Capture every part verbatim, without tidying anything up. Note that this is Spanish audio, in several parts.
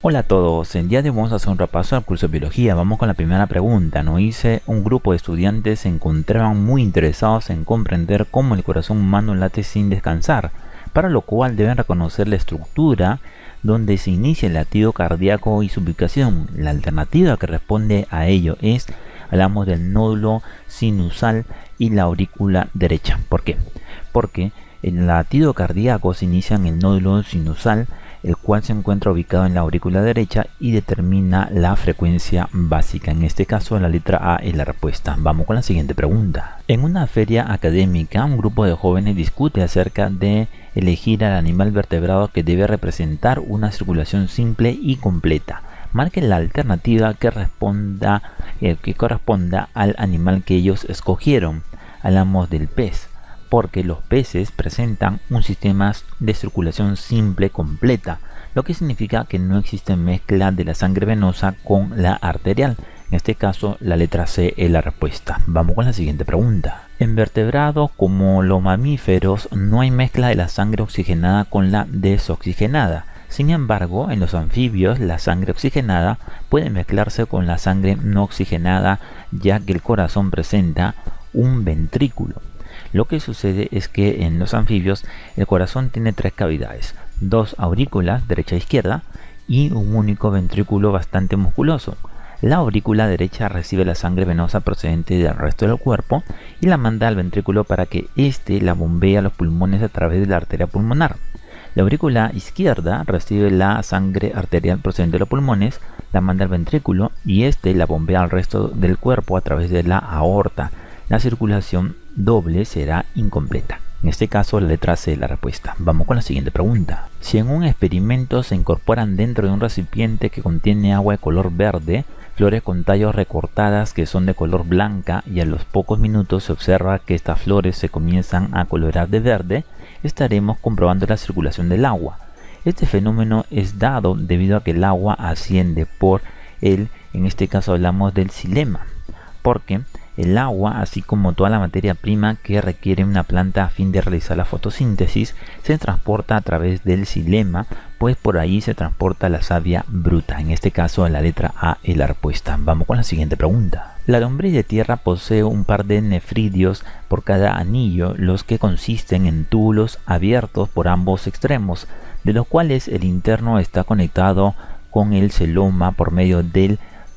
Hola a todos, el día de hoy vamos a hacer un repaso al curso de biología. Vamos con la primera pregunta. Nos dice: un grupo de estudiantes se encontraban muy interesados en comprender cómo el corazón humano late sin descansar, para lo cual deben reconocer la estructura donde se inicia el latido cardíaco y su ubicación. La alternativa que responde a ello es, hablamos del nódulo sinusal y la aurícula derecha. ¿Por qué? Porque el latido cardíaco se inicia en el nódulo sinusal, el cual se encuentra ubicado en la aurícula derecha y determina la frecuencia básica. En este caso, la letra A es la respuesta. Vamos con la siguiente pregunta. En una feria académica, un grupo de jóvenes discute acerca de elegir al animal vertebrado que debe representar una circulación simple y completa. Marquen la alternativa que responda, eh, que corresponda al animal que ellos escogieron. Hablamos del pez, porque los peces presentan un sistema de circulación simple completa, lo que significa que no existe mezcla de la sangre venosa con la arterial. En este caso, la letra C es la respuesta. Vamos con la siguiente pregunta. En vertebrados como los mamíferos no hay mezcla de la sangre oxigenada con la desoxigenada. Sin embargo, en los anfibios la sangre oxigenada puede mezclarse con la sangre no oxigenada, ya que el corazón presenta un ventrículo. Lo que sucede es que en los anfibios el corazón tiene tres cavidades, dos aurículas, derecha e izquierda, y un único ventrículo bastante musculoso. La aurícula derecha recibe la sangre venosa procedente del resto del cuerpo y la manda al ventrículo para que éste la bombee a los pulmones a través de la arteria pulmonar. La aurícula izquierda recibe la sangre arterial procedente de los pulmones, la manda al ventrículo y éste la bombea al resto del cuerpo a través de la aorta. La circulación doble será incompleta. En este caso, la letra C es la respuesta. Vamos con la siguiente pregunta. Si en un experimento se incorporan dentro de un recipiente que contiene agua de color verde, flores con tallos recortadas que son de color blanca, y a los pocos minutos se observa que estas flores se comienzan a colorar de verde, estaremos comprobando la circulación del agua. Este fenómeno es dado debido a que el agua asciende por el, en este caso hablamos del xilema, porque el agua, así como toda la materia prima que requiere una planta a fin de realizar la fotosíntesis, se transporta a través del xilema, pues por ahí se transporta la savia bruta. En este caso, la letra A es la respuesta. Vamos con la siguiente pregunta. La lombriz de tierra posee un par de nefridios por cada anillo, los que consisten en túbulos abiertos por ambos extremos, de los cuales el interno está conectado con el celoma por medio del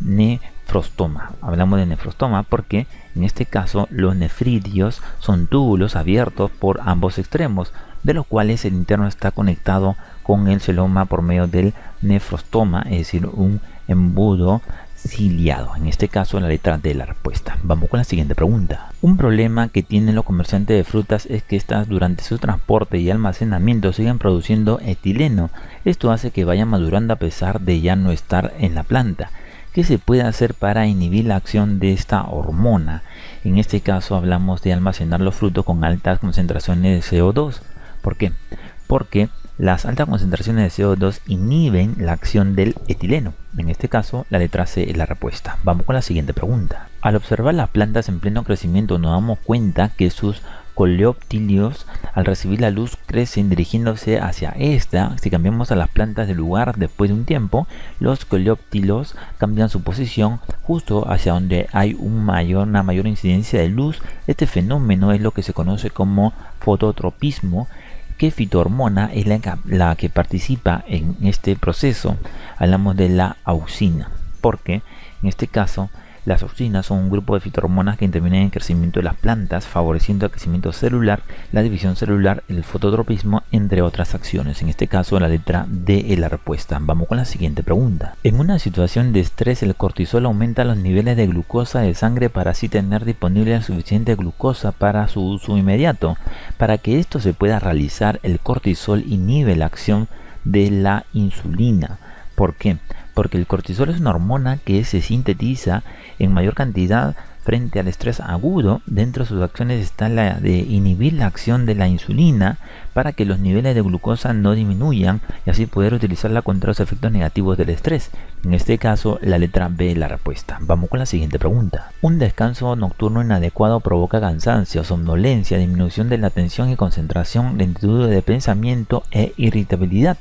nefrostoma. Hablamos de nefrostoma porque en este caso los nefridios son túbulos abiertos por ambos extremos, de los cuales el interno está conectado con el celoma por medio del nefrostoma, es decir, un embudo ciliado. En este caso, la letra D es la respuesta. Vamos con la siguiente pregunta. Un problema que tienen los comerciantes de frutas es que estas, durante su transporte y almacenamiento, siguen produciendo etileno. Esto hace que vayan madurando a pesar de ya no estar en la planta. ¿Qué se puede hacer para inhibir la acción de esta hormona? En este caso hablamos de almacenar los frutos con altas concentraciones de C O dos. ¿Por qué? Porque las altas concentraciones de C O dos inhiben la acción del etileno. En este caso, la letra C es la respuesta. Vamos con la siguiente pregunta. Al observar las plantas en pleno crecimiento, nos damos cuenta que sus coleóptilos, al recibir la luz, crecen dirigiéndose hacia esta. Si cambiamos a las plantas de lugar después de un tiempo, los coleóptilos cambian su posición justo hacia donde hay un mayor, una mayor incidencia de luz. Este fenómeno es lo que se conoce como fototropismo. ¿Qué fitohormona es la que, la que participa en este proceso? Hablamos de la auxina, porque en este caso las auxinas son un grupo de fitohormonas que intervienen en el crecimiento de las plantas, favoreciendo el crecimiento celular, la división celular, el fototropismo, entre otras acciones. En este caso, la letra D es la respuesta. Vamos con la siguiente pregunta. En una situación de estrés, el cortisol aumenta los niveles de glucosa de sangre para así tener disponible la suficiente glucosa para su uso inmediato. Para que esto se pueda realizar, el cortisol inhibe la acción de la insulina. ¿Por qué? Porque el cortisol es una hormona que se sintetiza en mayor cantidad frente al estrés agudo. Dentro de sus acciones está la de inhibir la acción de la insulina para que los niveles de glucosa no disminuyan y así poder utilizarla contra los efectos negativos del estrés. En este caso, la letra B es la respuesta. Vamos con la siguiente pregunta. Un descanso nocturno inadecuado provoca cansancio, somnolencia, disminución de la atención y concentración, lentitud de pensamiento e irritabilidad.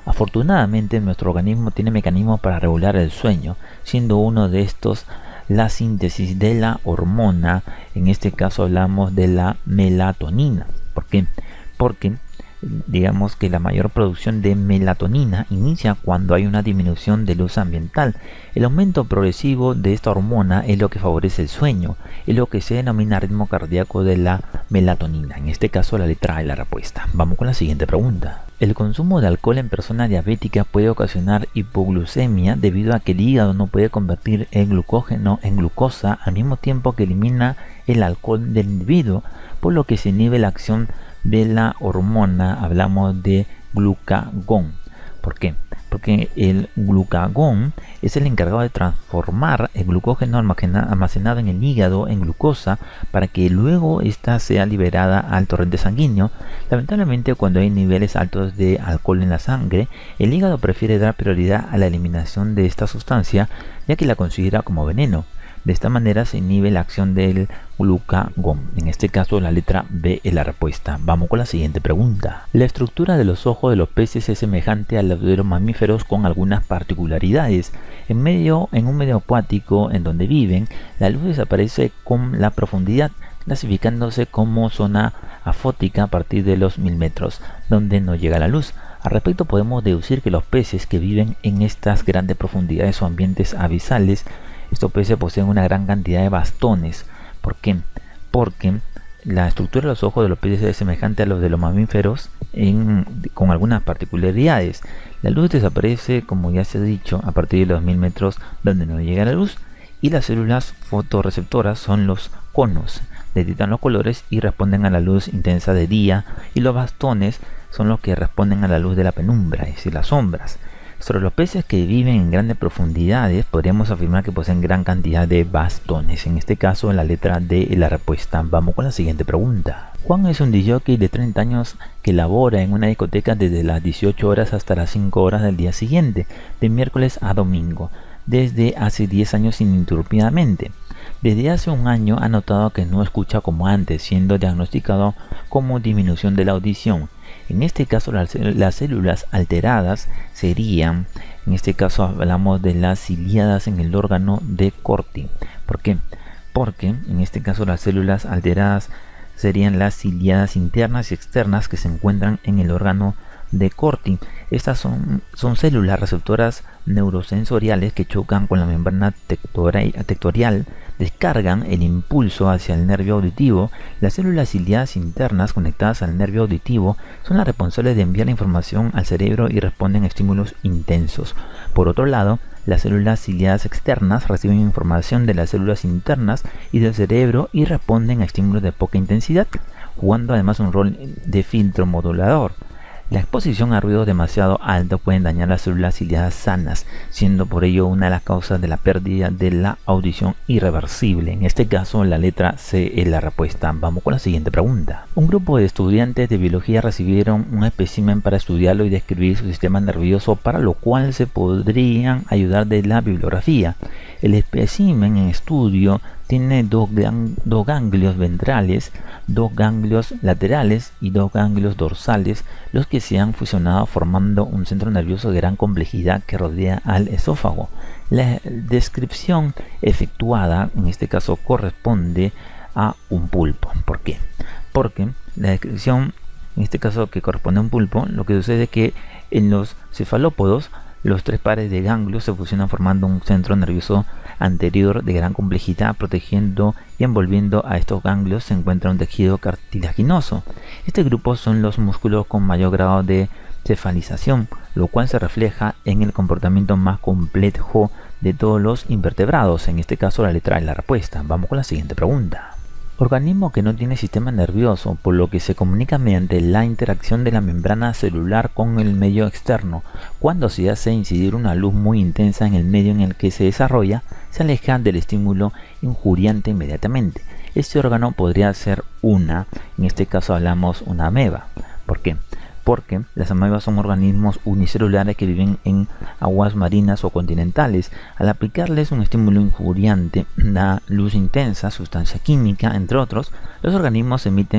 Afortunadamente, nuestro organismo tiene mecanismos para regular el sueño, siendo uno de estos la síntesis de la hormona. En este caso hablamos de la melatonina. ¿Por qué? Porque digamos que la mayor producción de melatonina inicia cuando hay una disminución de luz ambiental. El aumento progresivo de esta hormona es lo que favorece el sueño, es lo que se denomina ritmo cardíaco de la melatonina. En este caso la letra A es la respuesta. Vamos con la siguiente pregunta. El consumo de alcohol en personas diabéticas puede ocasionar hipoglucemia debido a que el hígado no puede convertir el glucógeno en glucosa al mismo tiempo que elimina el alcohol del individuo, por lo que se inhibe la acción de la hormona. Hablamos de glucagón. ¿Por qué? Porque el glucagón es el encargado de transformar el glucógeno almacenado en el hígado en glucosa para que luego ésta sea liberada al torrente sanguíneo. Lamentablemente, cuando hay niveles altos de alcohol en la sangre, el hígado prefiere dar prioridad a la eliminación de esta sustancia, ya que la considera como veneno. De esta manera se inhibe la acción del glucagón. En este caso la letra B es la respuesta. Vamos con la siguiente pregunta. La estructura de los ojos de los peces es semejante a la de los mamíferos con algunas particularidades. En, medio, en un medio acuático en donde viven, la luz desaparece con la profundidad, clasificándose como zona afótica a partir de los mil metros, donde no llega la luz. Al respecto podemos deducir que los peces que viven en estas grandes profundidades o ambientes abisales, estos peces poseen una gran cantidad de bastones. ¿Por qué? Porque la estructura de los ojos de los peces es semejante a los de los mamíferos en, con algunas particularidades. La luz desaparece, como ya se ha dicho, a partir de los mil metros donde no llega la luz, y las células fotorreceptoras son los conos, detectan los colores y responden a la luz intensa de día, y los bastones son los que responden a la luz de la penumbra, es decir, las sombras. Sobre los peces que viven en grandes profundidades, podríamos afirmar que poseen gran cantidad de bastones. En este caso, la letra D es la respuesta. Vamos con la siguiente pregunta. Juan es un disc-jockey de treinta años que labora en una discoteca desde las dieciocho horas hasta las cinco horas del día siguiente, de miércoles a domingo, desde hace diez años ininterrumpidamente. Desde hace un año ha notado que no escucha como antes, siendo diagnosticado como disminución de la audición. En este caso las, las células alteradas serían, en este caso hablamos de las ciliadas en el órgano de Corti. ¿Por qué? Porque en este caso las células alteradas serían las ciliadas internas y externas que se encuentran en el órgano de Corti. Estas son, son células receptoras neurosensoriales que chocan con la membrana tectorial, descargan el impulso hacia el nervio auditivo. Las células ciliadas internas conectadas al nervio auditivo son las responsables de enviar la información al cerebro y responden a estímulos intensos. Por otro lado, las células ciliadas externas reciben información de las células internas y del cerebro y responden a estímulos de poca intensidad, jugando además un rol de filtro modulador. La exposición a ruidos demasiado altos pueden dañar las células ciliadas sanas, siendo por ello una de las causas de la pérdida de la audición irreversible. En este caso, la letra C es la respuesta. Vamos con la siguiente pregunta. Un grupo de estudiantes de biología recibieron un espécimen para estudiarlo y describir su sistema nervioso, para lo cual se podrían ayudar de la bibliografía. El espécimen en estudio tiene dos, gang dos ganglios ventrales, dos ganglios laterales y dos ganglios dorsales, los que se han fusionado formando un centro nervioso de gran complejidad que rodea al esófago. La descripción efectuada en este caso corresponde a un pulpo. ¿Por qué? Porque la descripción en este caso que corresponde a un pulpo, lo que sucede es que en los cefalópodos los tres pares de ganglios se fusionan formando un centro nervioso anterior de gran complejidad. Protegiendo y envolviendo a estos ganglios se encuentra un tejido cartilaginoso. Este grupo son los músculos con mayor grado de cefalización, lo cual se refleja en el comportamiento más complejo de todos los invertebrados. En este caso la letra es la respuesta. Vamos con la siguiente pregunta. Organismo que no tiene sistema nervioso, por lo que se comunica mediante la interacción de la membrana celular con el medio externo. Cuando se hace incidir una luz muy intensa en el medio en el que se desarrolla, se aleja del estímulo injuriante inmediatamente. Este órgano podría ser una, en este caso hablamos una ameba. ¿Por qué? Porque las amebas son organismos unicelulares que viven en aguas marinas o continentales. Al aplicarles un estímulo injuriante, la luz intensa, sustancia química, entre otros, los organismos emiten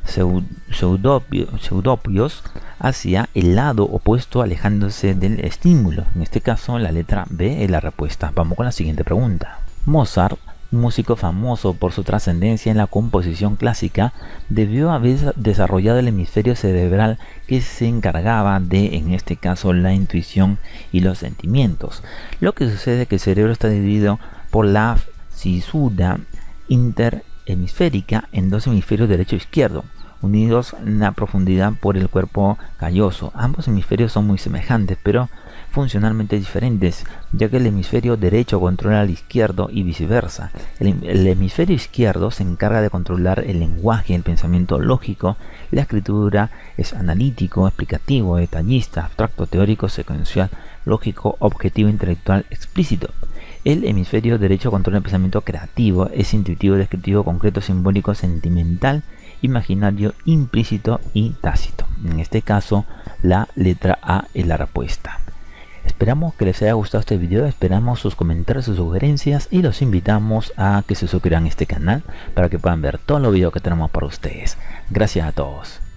pseudópios hacia el lado opuesto, alejándose del estímulo. En este caso, la letra B es la respuesta. Vamos con la siguiente pregunta. Mozart, un músico famoso por su trascendencia en la composición clásica, debió haber desarrollado el hemisferio cerebral que se encargaba de, en este caso, la intuición y los sentimientos. Lo que sucede es que el cerebro está dividido por la fisura interhemisférica en dos hemisferios derecho e izquierdo, unidos en la profundidad por el cuerpo calloso. Ambos hemisferios son muy semejantes, pero funcionalmente diferentes, ya que el hemisferio derecho controla al izquierdo y viceversa. El, el hemisferio izquierdo se encarga de controlar el lenguaje, el pensamiento lógico. La escritura es analítico, explicativo, detallista, abstracto, teórico, secuencial, lógico, objetivo, intelectual, explícito. El hemisferio derecho controla el pensamiento creativo, es intuitivo, descriptivo, concreto, simbólico, sentimental, imaginario, implícito y tácito. En este caso, la letra A es la respuesta. Esperamos que les haya gustado este video, esperamos sus comentarios, sus sugerencias y los invitamos a que se suscriban a este canal para que puedan ver todos los videos que tenemos para ustedes. Gracias a todos.